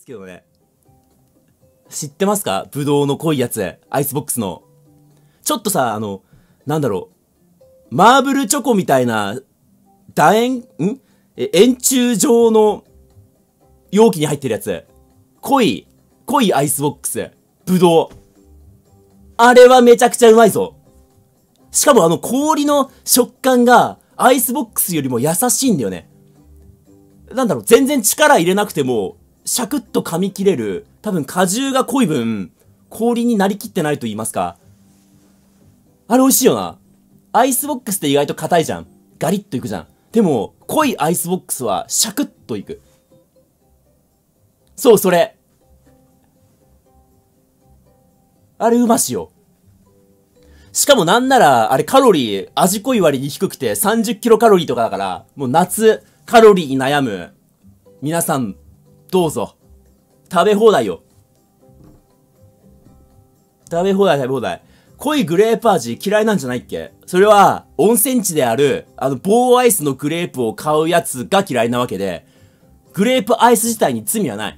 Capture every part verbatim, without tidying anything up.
けどね。知ってますか？ぶどうの濃いやつ。アイスボックスの。ちょっとさ、あの、なんだろう。マーブルチョコみたいな、楕円、んえ、円柱状の容器に入ってるやつ。濃い、濃いアイスボックス。ぶどう。あれはめちゃくちゃうまいぞ。しかもあの氷の食感がアイスボックスよりも優しいんだよね。なんだろう、全然力入れなくても、シャクッと噛み切れる。多分果汁が濃い分、氷になりきってないと言いますか。あれ美味しいよな。アイスボックスって意外と硬いじゃん。ガリッといくじゃん。でも、濃いアイスボックスはシャクッといく。そう、それ。あれうましよ。しかもなんなら、あれカロリー、味濃い割に低くてさんじゅっキロカロリーとかだから、もう夏、カロリーに悩む。皆さん、どうぞ。食べ放題よ。食べ放題食べ放題。濃いグレープ味嫌いなんじゃないっけ？それは、温泉地である、あの、棒アイスのグレープを買うやつが嫌いなわけで、グレープアイス自体に罪はない。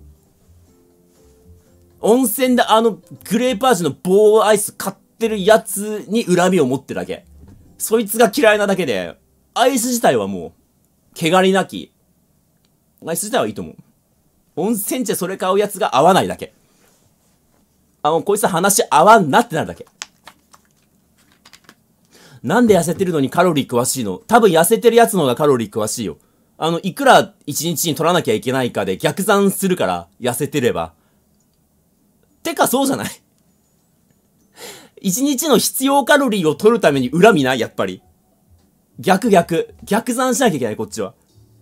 温泉であの、グレープ味の棒アイス買ってるやつに恨みを持ってるだけ。そいつが嫌いなだけで、アイス自体はもう、汚りなき。アイス自体はいいと思う。温泉地でそれ買うやつが合わないだけ。あ、もうこいつ話合わんなってなるだけ。なんで痩せてるのにカロリー詳しいの？多分痩せてるやつの方がカロリー詳しいよ。あの、いくら一日に取らなきゃいけないかで逆算するから、痩せてれば。てかそうじゃない？一日の必要カロリーを取るために恨みない？やっぱり。逆逆。逆算しなきゃいけない、こっちは。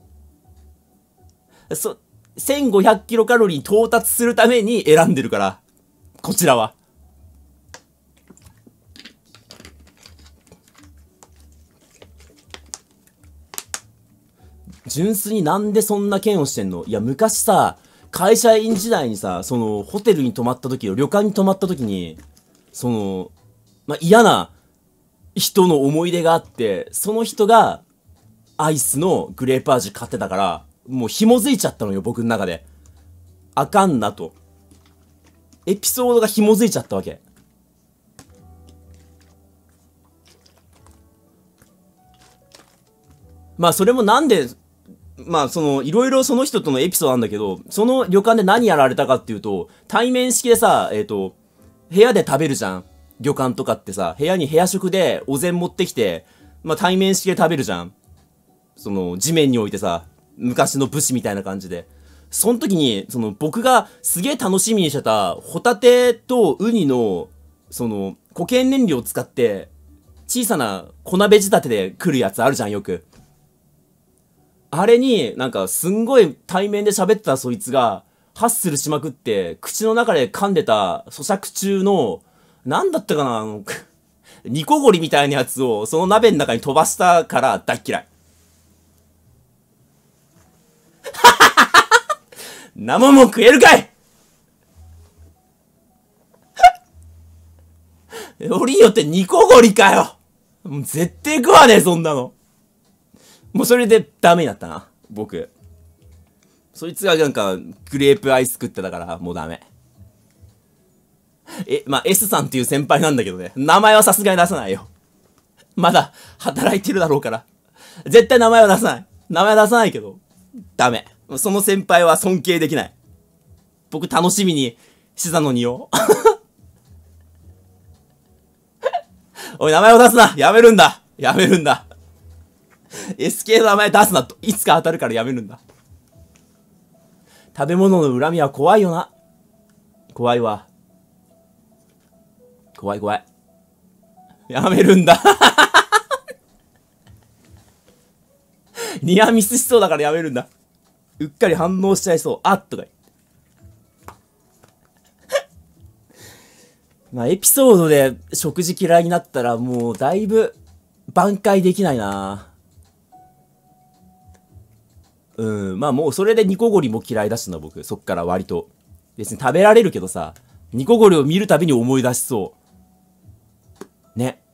そ、せんごひゃくキロカロリーに到達するために選んでるから。こちらは。純粋になんでそんな嫌悪してんの？いや、昔さ、会社員時代にさ、その、ホテルに泊まった時、旅館に泊まった時に、その、まあ、嫌な人の思い出があって、その人が、アイスのグレープ味買ってたから、もう紐づいちゃったのよ、僕の中で。あかんなと。エピソードが紐づいちゃったわけ。まあそれもなんで、まあその、いろいろその人とのエピソードなんだけど、その旅館で何やられたかっていうと、対面式でさ、えっと、部屋で食べるじゃん。旅館とかってさ、部屋に部屋食でお膳持ってきて、まあ対面式で食べるじゃん。その、地面に置いてさ、昔の武士みたいな感じで。その時に、その、僕がすげえ楽しみにしてた、ホタテとウニの、その、固形燃料を使って、小さな粉ベジ立てで来るやつあるじゃん、よく。あれに、なんか、すんごい対面で喋ってたそいつが、ハッスルしまくって、口の中で噛んでた咀嚼中の、なんだったかな、あの、ニコゴリみたいなやつを、その鍋の中に飛ばしたから大っ嫌い。生もん食えるかいよりによってニコゴリかよ。もう絶対食わねえ、そんなの。もうそれでダメになったな、僕。そいつがなんか、グレープアイス食ってたから、もうダメ。え、まあ、S さんっていう先輩なんだけどね。名前はさすがに出さないよ。まだ、働いてるだろうから。絶対名前は出さない。名前は出さないけど、ダメ。その先輩は尊敬できない。僕楽しみにしてたのによ。おい、名前を出すな。やめるんだ。やめるんだ。エスケー の名前出すなと。いつか当たるからやめるんだ。食べ物の恨みは怖いよな。怖いわ。怖い怖い。やめるんだ。ニアミスしそうだからやめるんだ。うっかり反応しちゃいそう。あっとか言って。まあ、エピソードで食事嫌いになったらもうだいぶ挽回できないな。うん、まあもうそれでニコゴリも嫌いだしな、僕。そっから割と。別に食べられるけどさ、ニコゴリを見るたびに思い出しそう。ね。